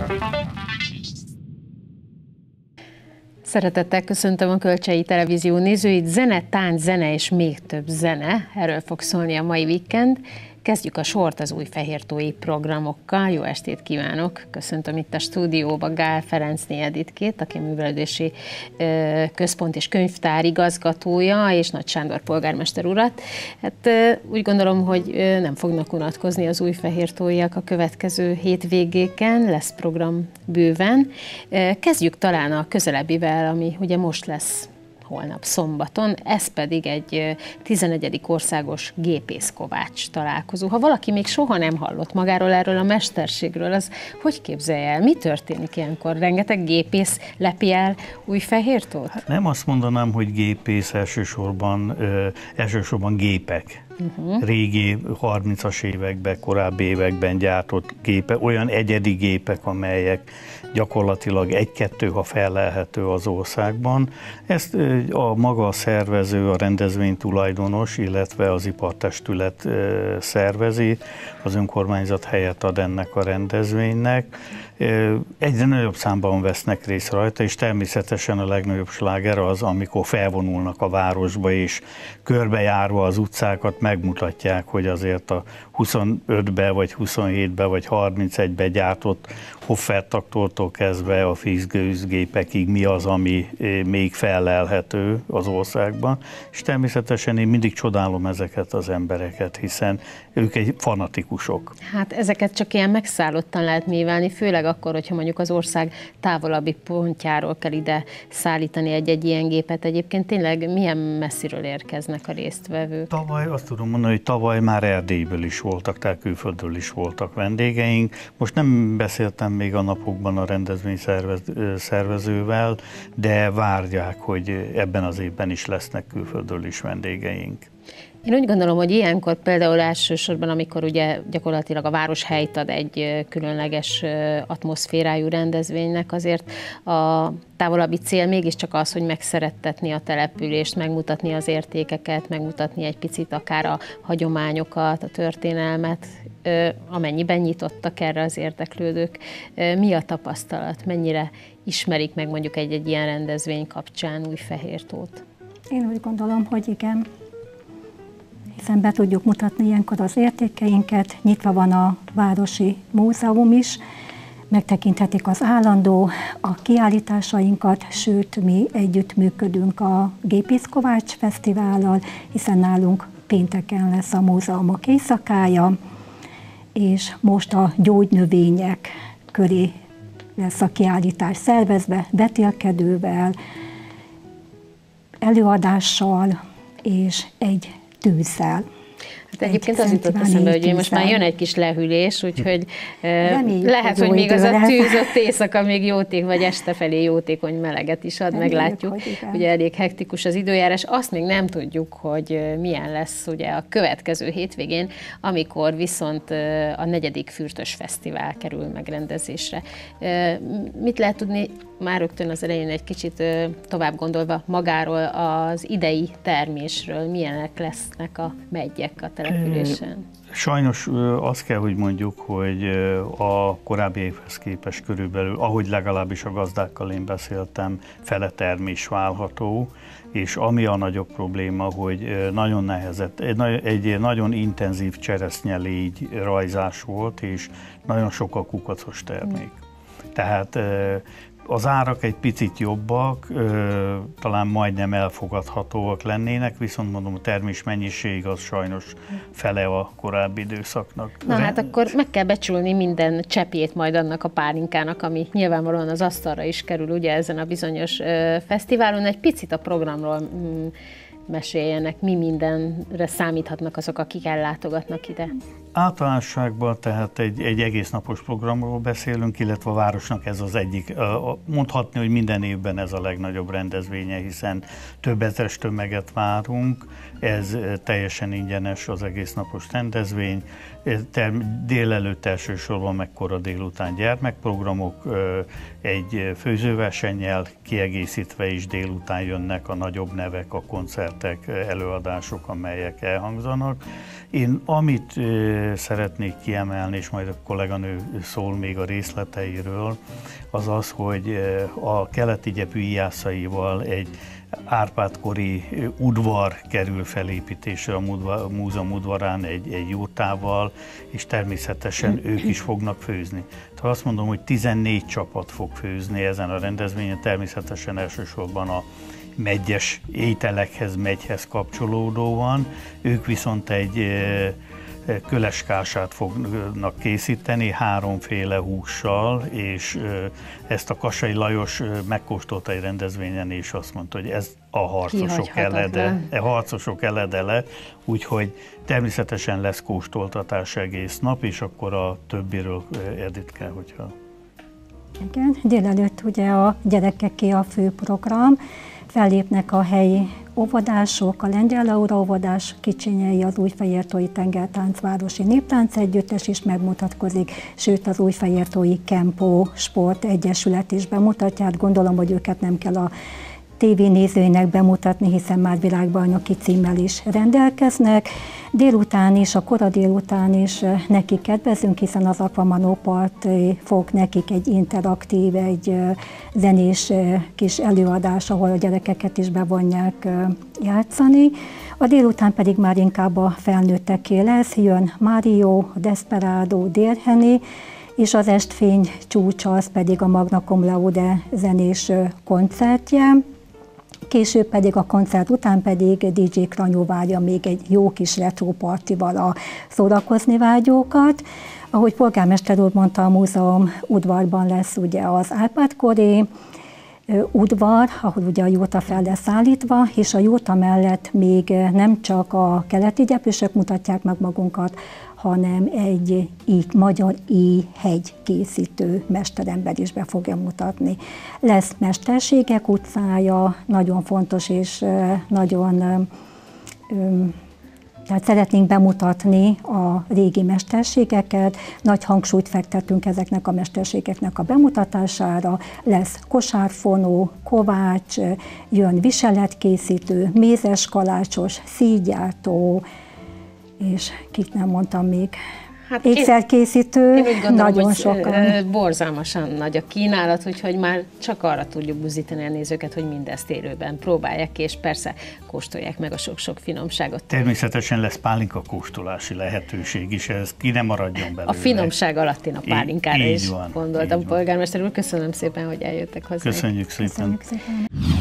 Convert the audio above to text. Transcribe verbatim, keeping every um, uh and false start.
Szeretettel köszöntöm a Kölcsei Televízió nézőit. Zene, tánc, zene és még több zene. Erről fog szólni a mai weekend. Kezdjük a sort az újfehértói programokkal. Jó estét kívánok! Köszöntöm itt a stúdióba Gál Ferencné Editkét, aki a Művelődési Központ és Könyvtár igazgatója, és Nagy Sándor polgármester urat. Hát úgy gondolom, hogy nem fognak unatkozni az újfehértóiak a következő hétvégéken, lesz program bőven. Kezdjük talán a közelebbivel, ami ugye most lesz holnap szombaton, ez pedig egy tizenegyedik országos gépészkovács találkozó. Ha valaki még soha nem hallott magáról, erről a mesterségről, az hogy képzelje el? Mi történik ilyenkor? Rengeteg gépész lepi el Újfehértót? Hát nem azt mondanám, hogy gépész, elsősorban, ö, elsősorban gépek. Uh-huh. Régi harmincas években, korábbi években gyártott gépek, olyan egyedi gépek, amelyek gyakorlatilag egy-kettő, ha fellelhető az országban. Ezt a maga a szervező, a rendezvénytulajdonos, illetve az ipartestület szervezi, az önkormányzat helyet ad ennek a rendezvénynek. Egyre nagyobb számban vesznek részt rajta, és természetesen a legnagyobb sláger az, amikor felvonulnak a városba, és körbejárva az utcákat megmutatják, hogy azért a huszonötbe, vagy huszonhétbe, vagy harmincegybe gyártott hoffertraktortól kezdve a Fisz-gőzgépekig mi az, ami még fellelhető az országban. És természetesen én mindig csodálom ezeket az embereket, hiszen ők egy fanatikusok. Hát ezeket csak ilyen megszállottan lehet művelni, főleg akkor, hogyha mondjuk az ország távolabbi pontjáról kell ide szállítani egy-egy ilyen gépet. Egyébként tényleg milyen messziről érkeznek a résztvevők? Tavaly azt tudom mondani, hogy tavaly már Erdélyből is voltak, tehát külföldről is voltak vendégeink. Most nem beszéltem még a napokban a rendezvény szervez, szervezővel, de várják, hogy ebben az évben is lesznek külföldről is vendégeink. Én úgy gondolom, hogy ilyenkor például elsősorban, amikor ugye gyakorlatilag a város helyt ad egy különleges atmoszférájú rendezvénynek, azért a távolabbi cél mégiscsak az, hogy megszerettetni a települést, megmutatni az értékeket, megmutatni egy picit akár a hagyományokat, a történelmet, amennyiben nyitottak erre az érdeklődők. Mi a tapasztalat? Mennyire ismerik meg mondjuk egy-egy ilyen rendezvény kapcsán Újfehértót? Én úgy gondolom, hogy igen. Hiszen be tudjuk mutatni ilyenkor az értékeinket, nyitva van a Városi Múzeum is, megtekinthetik az állandó, a kiállításainkat, sőt, mi együttműködünk a Gépészkovács Fesztivállal, hiszen nálunk pénteken lesz a múzeumok éjszakája, és most a gyógynövények köré lesz a kiállítás szervezve, vetélkedővel, előadással és egy tűzzel. Hát egyébként az jutott eszembe, hogy most már jön egy kis lehűlés, úgyhogy Reméljük, lehet, hogy, hogy még az a tűz ott éjszaka még jóték, vagy este felé jótékony meleget is ad, Reméljük, meglátjuk. Ugye elég hektikus az időjárás. Azt még nem tudjuk, hogy milyen lesz ugye a következő hétvégén, amikor viszont a negyedik Fürtös Fesztivál kerül megrendezésre. Mit lehet tudni már rögtön az elején egy kicsit tovább gondolva magáról az idei termésről, milyenek lesznek a meggyek a településen? Sajnos azt kell, hogy mondjuk, hogy a korábbi évhez képest körülbelül, ahogy legalábbis a gazdákkal én beszéltem, fele termés várható, és ami a nagyobb probléma, hogy nagyon nehezett, egy nagyon intenzív cseresznyelégy rajzás volt, és nagyon sok a kukacos termék. Tehát az árak egy picit jobbak, talán majdnem elfogadhatóak lennének, viszont mondom, a termés mennyiség az sajnos fele a korábbi időszaknak. Na hát akkor meg kell becsülni minden cseppjét majd annak a pálinkának, ami nyilvánvalóan az asztalra is kerül ugye ezen a bizonyos fesztiválon. Egy picit a programról meséljenek, mi mindenre számíthatnak azok, akik ellátogatnak ide. Általánosságban tehát egy, egy egész napos programról beszélünk, illetve a városnak ez az egyik, mondhatni, hogy minden évben ez a legnagyobb rendezvénye, hiszen több ezeres tömeget várunk, ez teljesen ingyenes az egész napos rendezvény. délelőtt elsősorban, meg kora délután gyermekprogramok, egy főzőversennyel kiegészítve is délután jönnek a nagyobb nevek, a koncertek, előadások, amelyek elhangzanak. Én amit szeretnék kiemelni, és majd a kolléganő szól még a részleteiről, az az, hogy a keleti gyepű íjászaival egy Árpád-kori udvar kerül felépítésre a múzeum udvarán egy, egy jurtával, és természetesen ők is fognak főzni. Tehát azt mondom, hogy tizennégy csapat fog főzni ezen a rendezvényen, természetesen elsősorban a megyes ételekhez, megyhez kapcsolódóan. Ők viszont egy köleskását fognak készíteni háromféle hússal, és ezt a Kassai Lajos megkóstolta egy rendezvényen, és azt mondta, hogy ez a harcosok elede, a harcosok eledele, úgyhogy természetesen lesz kóstoltatás egész nap, és akkor a többiről Editke, hogyha... Igen, délelőtt ugye a gyerekeké a fő program, fellépnek a helyi óvodások, a Lengyel Laura óvodás kicsinyei, az Újfehértói Tengertáncvárosi Néptánc Együttes is megmutatkozik, sőt az Újfehértói Kempó Sport Egyesület is bemutatja, hát gondolom, hogy őket nem kell a tévénézőinek bemutatni, hiszen már világbajnoki címmel is rendelkeznek. Délután is, a kora délután is nekik kedvezünk, hiszen az Aquamanópart fog nekik egy interaktív, egy zenés kis előadás, ahol a gyerekeket is bevonják játszani. A délután pedig már inkább a felnőtteké lesz, jön Mario, a Desperado, Dérheni, és az estfény csúcsa az pedig a Magna Cum Laude zenés koncertje. Később pedig a koncert után pedig dé dzsé Kranyó várja még egy jó kis retro partival a szórakozni vágyókat. Ahogy polgármester úr mondta, a múzeum udvarban lesz ugye az Árpád-kori udvar, ahol ugye a jóta fel lesz állítva, és a jóta mellett még nem csak a keleti gyepősök mutatják meg magunkat, hanem egy í, magyar íj-hegy készítő mesterember is be fogja mutatni. Lesz Mesterségek utcája, nagyon fontos és nagyon, tehát szeretnénk bemutatni a régi mesterségeket, nagy hangsúlyt fektetünk ezeknek a mesterségeknek a bemutatására, lesz kosárfonó, kovács, jön viseletkészítő, mézes kalácsos, szígyártó, és kit nem mondtam még, hát ékszerkészítő, én, én úgy gondolom, nagyon hogy sokan. Borzalmasan nagy a kínálat, úgyhogy már csak arra tudjuk buzdítani a nézőket, hogy mindezt élőben próbálják ki, és persze kóstolják meg a sok-sok finomságot. Természetesen lesz pálinka kóstolási lehetőség is, ez ki nem maradjon belőle. A finomság alatt én a pálinkára így, is így van, gondoltam, polgármester úr. Köszönöm szépen, hogy eljöttek hozzánk. Köszönjük szépen. Köszönjük szépen.